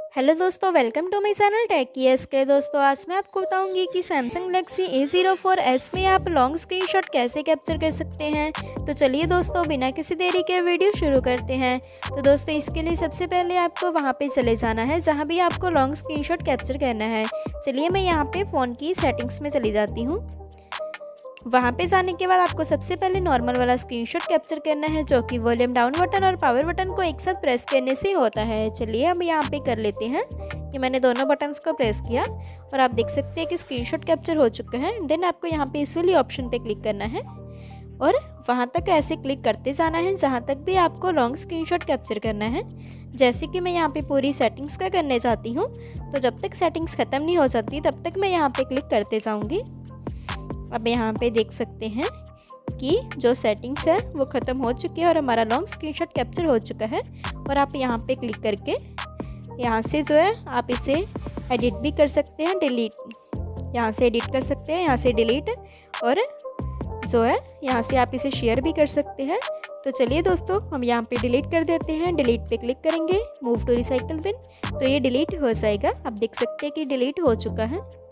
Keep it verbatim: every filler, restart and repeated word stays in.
Hello दोस्तों, welcome to my channel tech कीएस के। दोस्तों आज मैं आपको बताऊंगी कि Samsung Galaxy A zero four S में आप लॉन्ग स्क्रीनशॉट कैसे कैप्चर कर सकते हैं। तो चलिए दोस्तों, बिना किसी देरी के वीडियो शुरू करते हैं। तो दोस्तों इसके लिए सबसे पहले आपको वहां पे चले जाना है जहां भी आपको लॉन्ग स्क्रीनशॉट कैप्चर करना है। चलिए मैं यहाँ पे फ़ोन की सेटिंग्स में चली जाती हूँ। वहाँ पे जाने के बाद आपको सबसे पहले नॉर्मल वाला स्क्रीनशॉट कैप्चर करना है, जो कि वॉल्यूम डाउन बटन और पावर बटन को एक साथ प्रेस करने से होता है। चलिए हम यहाँ पे कर लेते हैं कि मैंने दोनों बटन्स को प्रेस किया और आप देख सकते हैं कि स्क्रीनशॉट कैप्चर हो चुका है। देन आपको यहाँ पे इस वाली ऑप्शन पे क्लिक करना है और वहाँ तक ऐसे क्लिक करते जाना है जहाँ तक भी आपको लॉन्ग स्क्रीनशॉट कैप्चर करना है। जैसे कि मैं यहाँ पे पूरी सेटिंग्स का करने चाहती हूँ, तो जब तक सेटिंग्स ख़त्म नहीं हो जाती तब तक मैं यहाँ पे क्लिक करते जाऊँगी। अब यहाँ पे देख सकते हैं कि जो सेटिंग्स है वो ख़त्म हो चुकी है और हमारा लॉन्ग स्क्रीनशॉट कैप्चर हो चुका है। और आप यहाँ पे क्लिक करके यहाँ से जो है आप इसे एडिट भी कर सकते हैं, डिलीट यहाँ से एडिट कर सकते हैं, यहाँ से डिलीट, और जो है यहाँ से आप इसे शेयर भी कर सकते हैं। तो चलिए दोस्तों हम यहाँ पे डिलीट कर देते हैं। डिलीट पे क्लिक करेंगे, मूव टू रिसाइकल बिन, तो ये डिलीट हो जाएगा। आप देख सकते हैं कि डिलीट हो चुका है।